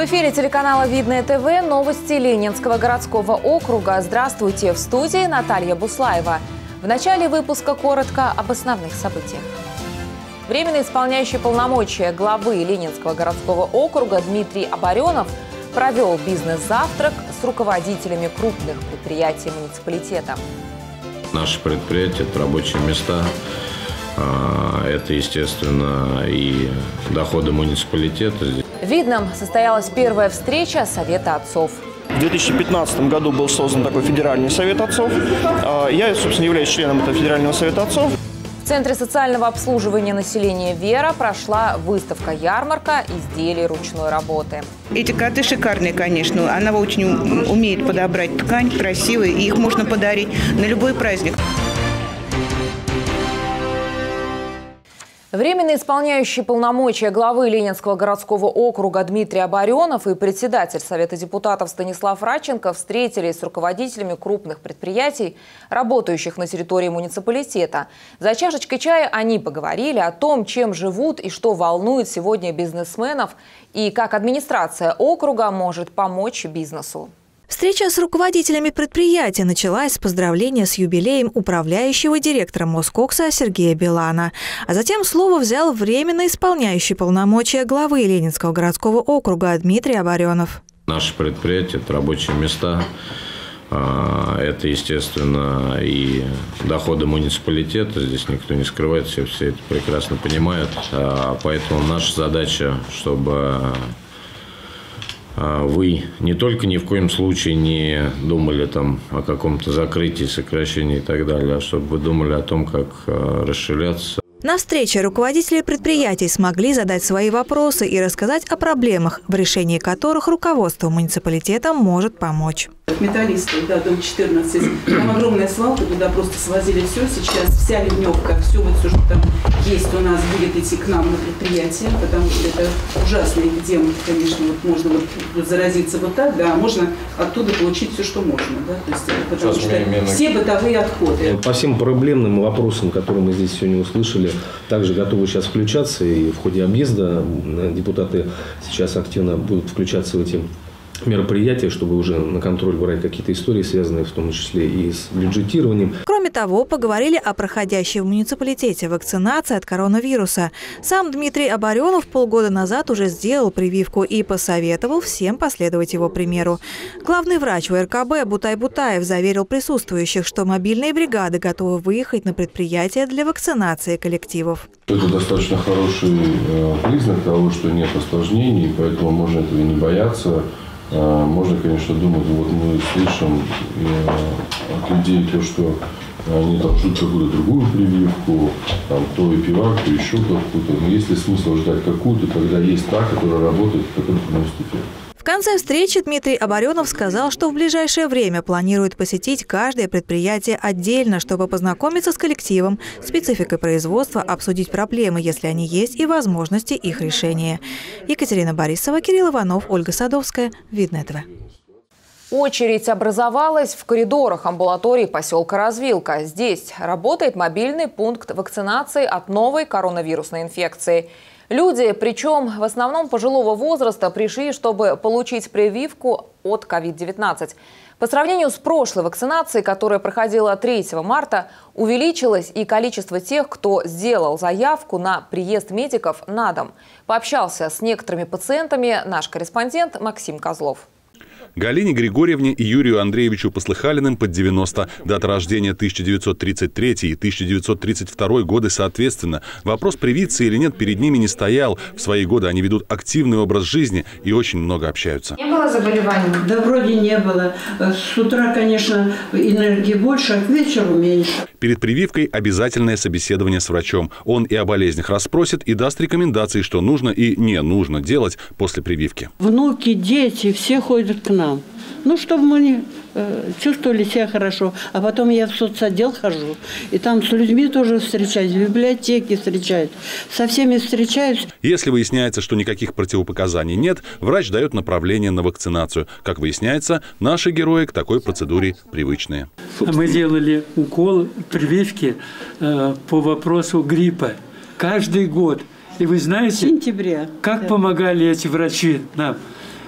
эфире телеканала «Видное ТВ» новости Ленинского городского округа. Здравствуйте! В студии Наталья Буслаева. В начале выпуска коротко об основных событиях. Временно исполняющий полномочия главы Ленинского городского округа Дмитрий Оборенов провел бизнес-завтрак с руководителями крупных предприятий муниципалитета. Наши предприятия – это рабочие места. Это, естественно, и доходы муниципалитета. В Видном состоялась первая встреча Совета отцов. В 2015 году был создан такой Федеральный совет отцов. Я, собственно, являюсь членом этого Федерального совета отцов. В Центре социального обслуживания населения «Вера» прошла выставка-ярмарка изделий ручной работы. Эти коты шикарные, конечно. Она очень умеет подобрать ткань, красивые, и их можно подарить на любой праздник. Временно исполняющий полномочия главы Ленинского городского округа Дмитрий Оборенов и председатель Совета депутатов Станислав Радченко встретились с руководителями крупных предприятий, работающих на территории муниципалитета. За чашечкой чая они поговорили о том, чем живут и что волнует сегодня бизнесменов, и как администрация округа может помочь бизнесу. Встреча с руководителями предприятия началась с поздравления с юбилеем управляющего директора Москокса Сергея Билана. А затем слово взял временно исполняющий полномочия главы Ленинского городского округа Дмитрий Оборенов. Наши предприятия – это рабочие места. Это, естественно, и доходы муниципалитета. Здесь никто не скрывает, все это прекрасно понимают. Поэтому наша задача, чтобы вы не только ни в коем случае не думали там о каком-то закрытии, сокращении и так далее, а чтобы вы думали о том, как расширяться. На встрече руководители предприятий смогли задать свои вопросы и рассказать о проблемах, в решении которых руководство муниципалитета может помочь. Металлисты, да, дом 14. Там огромная свалка, туда просто свозили все. Сейчас вся ливневка, все что там есть у нас, будет идти к нам на предприятие, потому что это ужасная эпидемия, конечно, можно заразиться вот так, да, а можно оттуда получить все, что можно, да, то есть, потому что все бытовые отходы. По всем проблемным вопросам, которые мы здесь сегодня услышали, также готовы сейчас включаться, и в ходе объезда депутаты сейчас активно будут включаться в эти мероприятия, чтобы уже на контроль брать какие-то истории, связанные в том числе и с бюджетированием. Кроме того, поговорили о проходящей в муниципалитете вакцинации от коронавируса. Сам Дмитрий Оборенов полгода назад уже сделал прививку и посоветовал всем последовать его примеру. Главный врач УРКБ Бутай Бутаев заверил присутствующих, что мобильные бригады готовы выехать на предприятия для вакцинации коллективов. Это достаточно хороший признак того, что нет осложнений, поэтому можно этого не бояться. Можно, конечно, думать, вот мы слышим от людей то, что они там ждут какую-то другую прививку, там, то эпивак, то еще какую-то. Но есть ли смысл ждать какую-то, когда есть та, которая работает, которая приносит эффект? В конце встречи Дмитрий Оборенов сказал, что в ближайшее время планирует посетить каждое предприятие отдельно, чтобы познакомиться с коллективом, спецификой производства, обсудить проблемы, если они есть, и возможности их решения. Екатерина Борисова, Кирилл Иванов, Ольга Садовская. Видное ТВ. Очередь образовалась в коридорах амбулатории поселка Развилка. Здесь работает мобильный пункт вакцинации от новой коронавирусной инфекции. Люди, причем в основном пожилого возраста, пришли, чтобы получить прививку от COVID-19. По сравнению с прошлой вакцинацией, которая проходила 3 марта, увеличилось и количество тех, кто сделал заявку на приезд медиков на дом. Пообщался с некоторыми пациентами наш корреспондент Максим Козлов. Галине Григорьевне и Юрию Андреевичу Послыхалиным под 90. Дата рождения 1933 и 1932 годы соответственно. Вопрос, привиться или нет, перед ними не стоял. В свои годы они ведут активный образ жизни и очень много общаются. Не было заболеваний? Да вроде не было. С утра, конечно, энергии больше, а к вечеру меньше. Перед прививкой обязательное собеседование с врачом. Он и о болезнях расспросит и даст рекомендации, что нужно и не нужно делать после прививки. Внуки, дети, все ходят к нам. Ну, чтобы мы чувствовали себя хорошо. А потом я в соцотдел хожу. И там с людьми тоже встречаюсь, в библиотеке встречаюсь. Со всеми встречаюсь. Если выясняется, что никаких противопоказаний нет, врач дает направление на вакцинацию. Как выясняется, наши герои к такой процедуре привычные. Мы делали укол, прививки по вопросу гриппа. Каждый год. И вы знаете, сентября, как помогали эти врачи нам?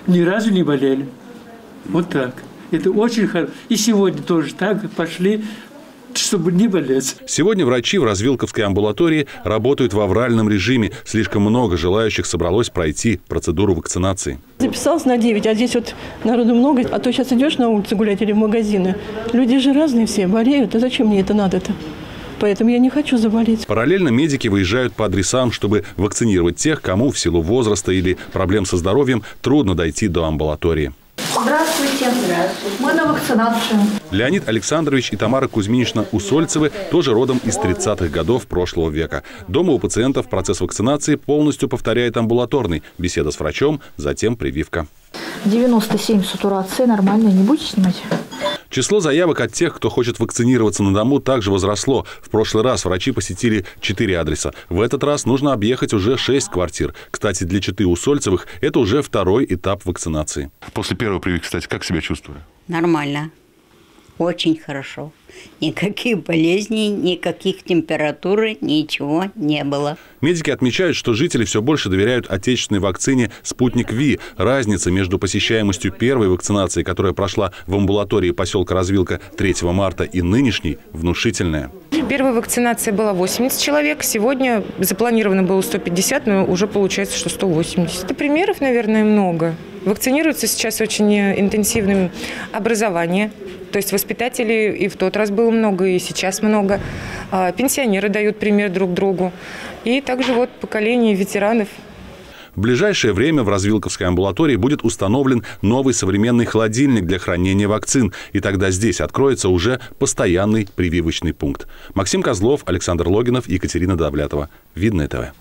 ни разу не болели. Вот так. Это очень хорошо. И сегодня тоже так пошли, чтобы не болеть. Сегодня врачи в развилковской амбулатории работают в авральном режиме. Слишком много желающих собралось пройти процедуру вакцинации. Записалась на 9, а здесь вот народу много. А то сейчас идешь на улицу гулять или в магазины. Люди же разные все, болеют. А зачем мне это надо-то? Поэтому я не хочу заболеть. Параллельно медики выезжают по адресам, чтобы вакцинировать тех, кому в силу возраста или проблем со здоровьем трудно дойти до амбулатории. Здравствуйте. Здравствуйте. Мы на вакцинацию. Леонид Александрович и Тамара Кузьминична Усольцевы тоже родом из 30-х годов прошлого века. Дома у пациентов процесс вакцинации полностью повторяет амбулаторный. Беседа с врачом, затем прививка. 97 сатурации, нормально, не будете снимать? Число заявок от тех, кто хочет вакцинироваться на дому, также возросло. В прошлый раз врачи посетили 4 адреса. В этот раз нужно объехать уже 6 квартир. Кстати, для Читы Усольцевых это уже второй этап вакцинации. После первой прививки, кстати, как себя чувствую? Нормально. Очень хорошо. Никаких болезней, никаких температур, ничего не было. Медики отмечают, что жители все больше доверяют отечественной вакцине «Спутник Ви». Разница между посещаемостью первой вакцинации, которая прошла в амбулатории поселка Развилка 3 марта, и нынешней внушительная. Первая вакцинация была 80 человек. Сегодня запланировано было 150, но уже получается, что 180. Это примеров, наверное, много. Вакцинируются сейчас очень интенсивным образование. То есть воспитателей и в тот раз было много, и сейчас много. Пенсионеры дают пример друг другу. И также вот поколение ветеранов. В ближайшее время в Развилковской амбулатории будет установлен новый современный холодильник для хранения вакцин. И тогда здесь откроется уже постоянный прививочный пункт. Максим Козлов, Александр Логинов, Екатерина Давлятова. Видное ТВ.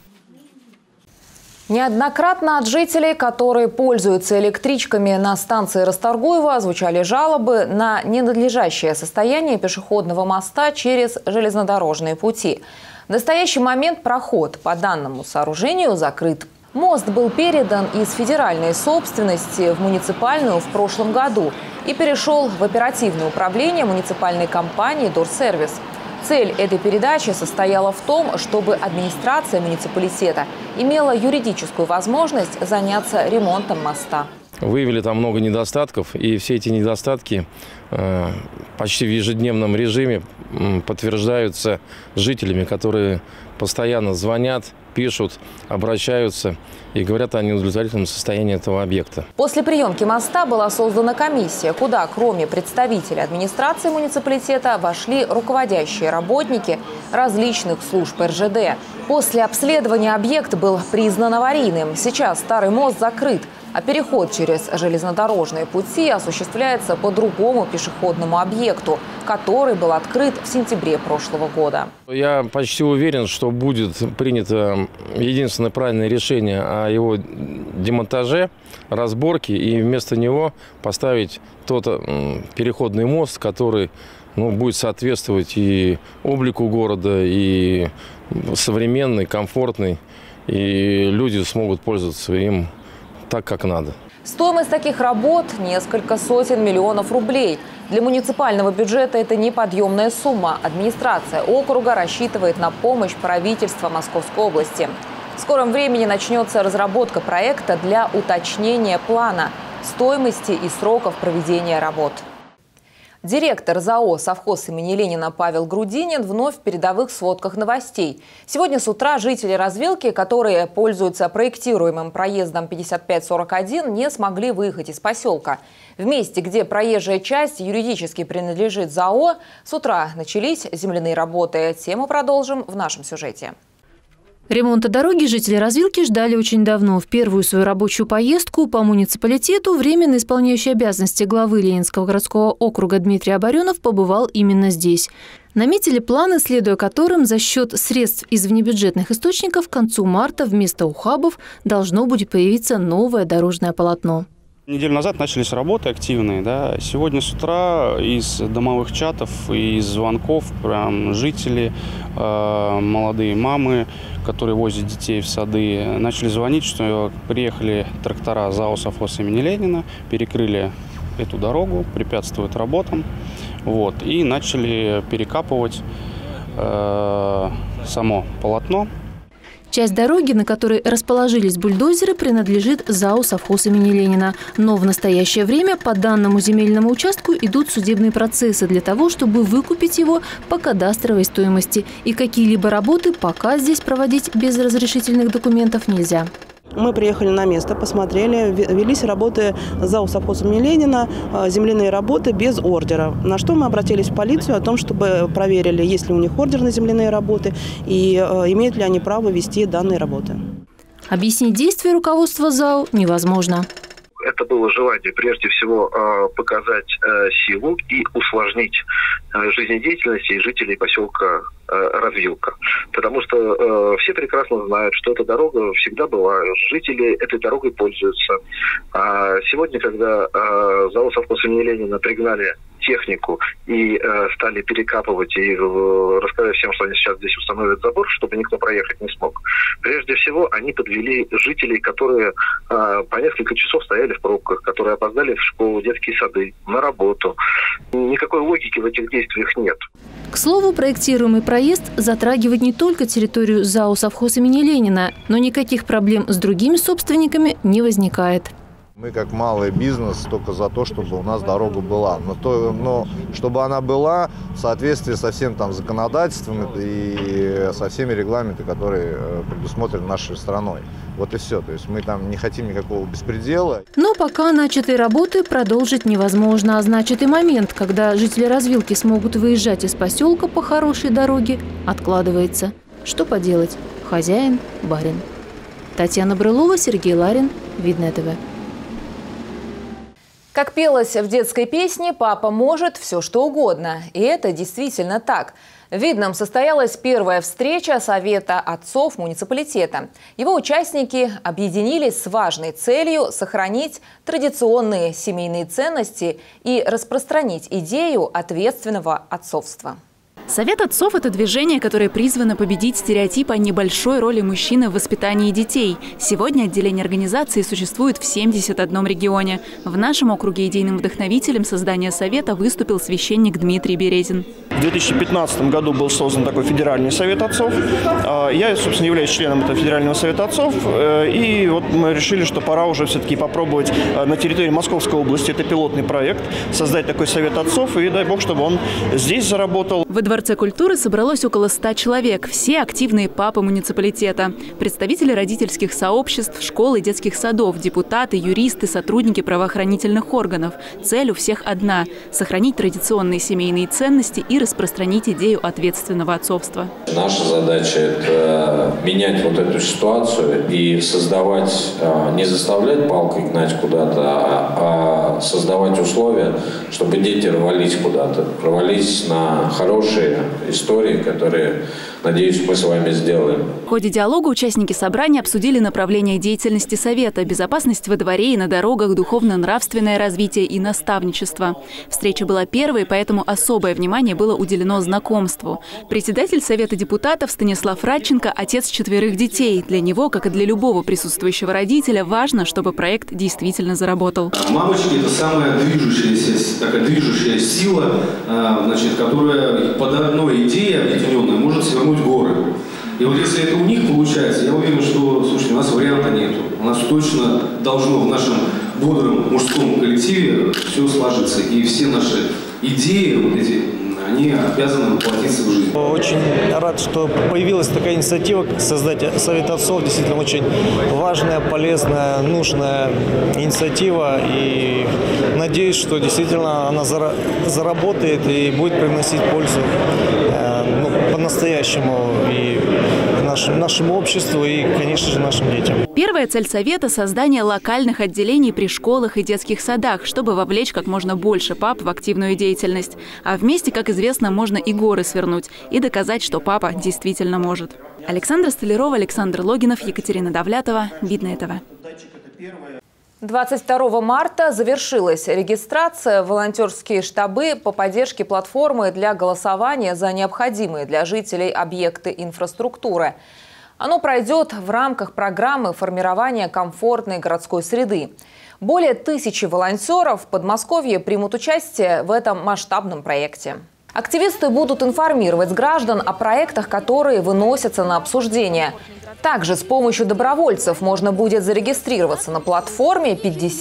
Неоднократно от жителей, которые пользуются электричками на станции Расторгуева, звучали жалобы на ненадлежащее состояние пешеходного моста через железнодорожные пути. В настоящий момент проход по данному сооружению закрыт. Мост был передан из федеральной собственности в муниципальную в прошлом году и перешел в оперативное управление муниципальной компании «Дорсервис». Цель этой передачи состояла в том, чтобы администрация муниципалитета имела юридическую возможность заняться ремонтом моста. Выявили там много недостатков, и все эти недостатки почти в ежедневном режиме подтверждаются жителями, которые постоянно звонят, пишут, обращаются и говорят о неудовлетворительном состоянии этого объекта. После приемки моста была создана комиссия, куда, кроме представителей администрации муниципалитета, вошли руководящие работники различных служб РЖД. После обследования объект был признан аварийным. Сейчас старый мост закрыт, а переход через железнодорожные пути осуществляется по другому пешеходному объекту, который был открыт в сентябре прошлого года. Я почти уверен, что будет принято единственное правильное решение о его демонтаже, разборке, и вместо него поставить тот переходный мост, который будет соответствовать и облику города, и современный, комфортный, и люди смогут пользоваться им так, как надо. Стоимость таких работ – несколько сотен миллионов рублей. Для муниципального бюджета это неподъемная сумма. Администрация округа рассчитывает на помощь правительства Московской области. В скором времени начнется разработка проекта для уточнения плана, стоимости и сроков проведения работ. Директор ЗАО «Совхоз имени Ленина» Павел Грудинин вновь в передовых сводках новостей. Сегодня с утра жители Развилки, которые пользуются проектируемым проездом 5541, не смогли выехать из поселка. В месте, где проезжая часть юридически принадлежит ЗАО, с утра начались земляные работы. Тему продолжим в нашем сюжете. Ремонта дороги жители Развилки ждали очень давно. В первую свою рабочую поездку по муниципалитету временно исполняющий обязанности главы Ленинского городского округа Дмитрий Оборенов побывал именно здесь. Наметили планы, следуя которым за счет средств из внебюджетных источников к концу марта вместо ухабов должно будет появиться новое дорожное полотно. Неделю назад начались работы активные. Да. Сегодня с утра из домовых чатов и из звонков прям жители, молодые мамы, которые возят детей в сады, начали звонить, что приехали трактора ЗАО «Совхоз имени Ленина», перекрыли эту дорогу, препятствуют работам, и начали перекапывать само полотно. Часть дороги, на которой расположились бульдозеры, принадлежит ЗАО «Совхоз имени Ленина». Но в настоящее время по данному земельному участку идут судебные процессы для того, чтобы выкупить его по кадастровой стоимости. И какие-либо работы пока здесь проводить без разрешительных документов нельзя. Мы приехали на место, посмотрели, велись работы ЗАО «Совхоз имени Ленина», земляные работы без ордера. На что мы обратились в полицию о том, чтобы проверили, есть ли у них ордер на земляные работы и имеют ли они право вести данные работы. Объяснить действия руководства ЗАО невозможно. Это было желание, прежде всего, показать силу и усложнить жизнедеятельность жителей поселка Развилка. Потому что все прекрасно знают, что эта дорога всегда была. Жители этой дорогой пользуются. А сегодня, когда ЗАО «Совхоз имени Ленина» пригнали технику и стали перекапывать и рассказать всем, что они сейчас здесь установят забор, чтобы никто проехать не смог. Прежде всего, они подвели жителей, которые по несколько часов стояли в пробках, которые опоздали в школу, детские сады, на работу. Никакой логики в этих действиях нет. К слову, проектируемый проезд затрагивает не только территорию ЗАО «Совхоз имени Ленина», но никаких проблем с другими собственниками не возникает. Мы, как малый бизнес, только за то, чтобы у нас дорога была. Но чтобы она была в соответствии со всем там законодательством и со всеми регламентами, которые предусмотрены нашей страной. Вот и все. То есть мы там не хотим никакого беспредела. Но пока начатые работы продолжить невозможно. А значит, и момент, когда жители Развилки смогут выезжать из поселка по хорошей дороге, откладывается. Что поделать? Хозяин – барин. Татьяна Брылова, Сергей Ларин, Видное ТВ. Как пелось в детской песне, папа может все что угодно. И это действительно так. В Видном состоялась первая встреча Совета отцов муниципалитета. Его участники объединились с важной целью сохранить традиционные семейные ценности и распространить идею ответственного отцовства. Совет отцов – это движение, которое призвано победить стереотип о небольшой роли мужчины в воспитании детей. Сегодня отделение организации существует в 71 регионе. В нашем округе идейным вдохновителем создания Совета выступил священник Дмитрий Березин. В 2015 году был создан такой федеральный совет отцов. Я, собственно, являюсь членом этого федерального совета отцов. И вот мы решили, что пора уже все-таки попробовать на территории Московской области, это пилотный проект, создать такой совет отцов. И дай бог, чтобы он здесь заработал. Во Дворце культуры собралось около 100 человек. Все активные папы муниципалитета. Представители родительских сообществ, школ и детских садов, депутаты, юристы, сотрудники правоохранительных органов. Цель у всех одна – сохранить традиционные семейные ценности и распространить идею ответственного отцовства. Наша задача – это менять вот эту ситуацию и создавать, не заставлять палкой гнать куда-то, а создавать условия, чтобы дети рвались куда-то, рвались на хорошие истории, которые, надеюсь, мы с вами сделаем. В ходе диалога участники собрания обсудили направления деятельности Совета, безопасность во дворе и на дорогах, духовно-нравственное развитие и наставничество. Встреча была первой, поэтому особое внимание было уделено знакомству. Председатель Совета депутатов Станислав Радченко – отец 4 детей. Для него, как и для любого присутствующего родителя, важно, чтобы проект действительно заработал. Мамочки – это самая движущая сила, которая под одной идеей объединенной может свернуть горы. И вот если это у них получается, я уверен, что, слушайте, у нас варианта нет. У нас точно должно в нашем бодром мужском коллективе все сложиться. И все наши идеи, вот эти, они обязаны воплотиться в жизнь. Очень рад, что появилась такая инициатива создать Совет отцов. Действительно очень важная, полезная, нужная инициатива. И надеюсь, что действительно она заработает и будет приносить пользу по-настоящему и нашему обществу, и, конечно же, нашим детям. Первая цель Совета – создание локальных отделений при школах и детских садах, чтобы вовлечь как можно больше пап в активную деятельность. А вместе, как известно, можно и горы свернуть и доказать, что папа действительно может. Александра Столярова, Александр Логинов, Екатерина Давлятова, Видное ТВ. 22 марта завершилась регистрация в волонтерские штабы по поддержке платформы для голосования за необходимые для жителей объекты инфраструктуры. Оно пройдет в рамках программы формирования комфортной городской среды. Более 1000 волонтеров в Подмосковье примут участие в этом масштабном проекте. Активисты будут информировать граждан о проектах, которые выносятся на обсуждение. Также с помощью добровольцев можно будет зарегистрироваться на платформе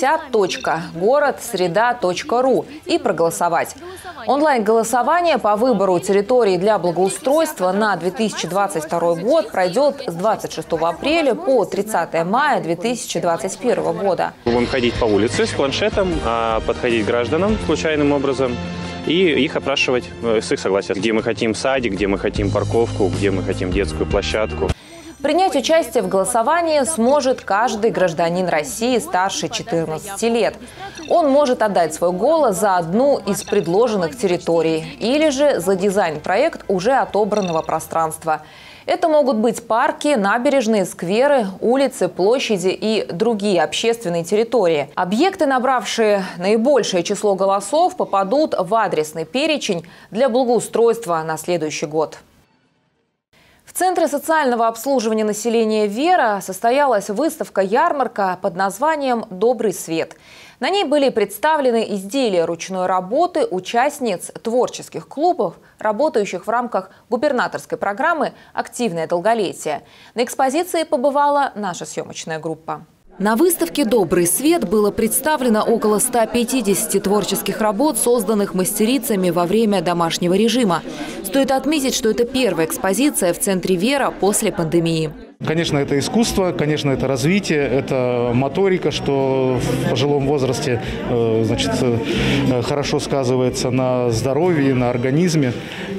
50.городсреда.ру и проголосовать. Онлайн-голосование по выбору территории для благоустройства на 2022 год пройдет с 26 апреля по 30 мая 2021 года. Мы будем ходить по улице с планшетом, подходить к гражданам случайным образом и их опрашивать с их согласия. Где мы хотим садик, где мы хотим парковку, где мы хотим детскую площадку. Принять участие в голосовании сможет каждый гражданин России старше 14 лет. Он может отдать свой голос за одну из предложенных территорий или же за дизайн-проект уже отобранного пространства. Это могут быть парки, набережные, скверы, улицы, площади и другие общественные территории. Объекты, набравшие наибольшее число голосов, попадут в адресный перечень для благоустройства на следующий год. В Центре социального обслуживания населения «Вера» состоялась выставка-ярмарка под названием «Добрый свет». На ней были представлены изделия ручной работы участниц творческих клубов, работающих в рамках губернаторской программы «Активное долголетие». На экспозиции побывала наша съемочная группа. На выставке «Добрый свет» было представлено около 150 творческих работ, созданных мастерицами во время домашнего режима. Стоит отметить, что это первая экспозиция в Центре «Вера» после пандемии. Конечно, это искусство, конечно, это развитие, это моторика, что в пожилом возрасте хорошо сказывается на здоровье, на организме.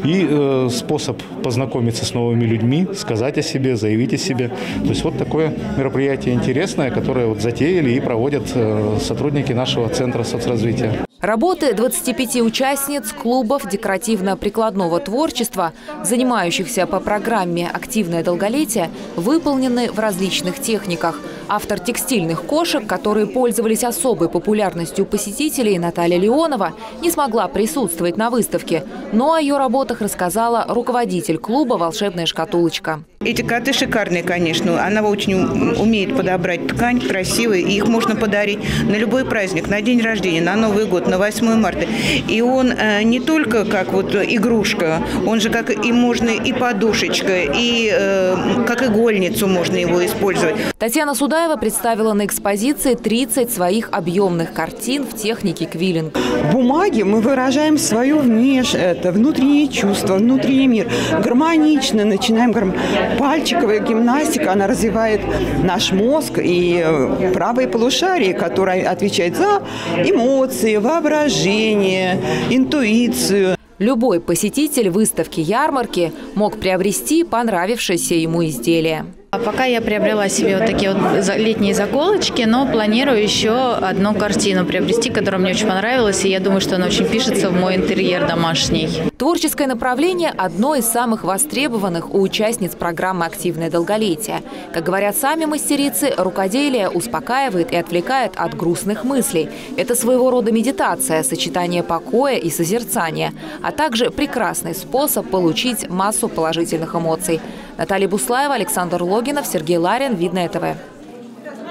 И способ познакомиться с новыми людьми, сказать о себе, заявить о себе. То есть вот такое мероприятие интересное, которое затеяли и проводят сотрудники нашего Центра соцразвития. Работы 25 участниц клубов декоративно-прикладного творчества, занимающихся по программе «Активное долголетие», выполнены в различных техниках. Автор текстильных кошек, которые пользовались особой популярностью у посетителей, Наталья Леонова, не смогла присутствовать на выставке, но о ее работах рассказала руководитель клуба «Волшебная шкатулочка». Эти коты шикарные, конечно. Она очень умеет подобрать ткань, красивые. И их можно подарить на любой праздник, на день рождения, на Новый год, на 8 марта. И он не только как вот игрушка, он же как и можно и подушечка, и как игольницу можно его использовать. Татьяна Судаева представила на экспозиции 30 своих объемных картин в технике квиллинг. В бумаге мы выражаем свое внутреннее чувство, внутренний мир. Гармонично начинаем. Пальчиковая гимнастика, она развивает наш мозг и правое полушарие, которое отвечает за эмоции, воображение, интуицию. Любой посетитель выставки-ярмарки мог приобрести понравившееся ему изделие. Пока я приобрела себе вот такие вот летние заколочки, но планирую еще одну картину приобрести, которая мне очень понравилась, и я думаю, что она очень пишется в мой интерьер домашний. Творческое направление – одно из самых востребованных у участниц программы «Активное долголетие». Как говорят сами мастерицы, рукоделие успокаивает и отвлекает от грустных мыслей. Это своего рода медитация, сочетание покоя и созерцания, а также прекрасный способ получить массу положительных эмоций. Наталья Буслаева, Александр Логинов, Сергей Ларин, Видное ТВ.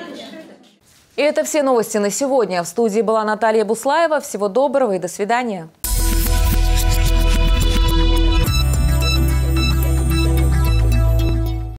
И это все новости на сегодня. В студии была Наталья Буслаева. Всего доброго и до свидания.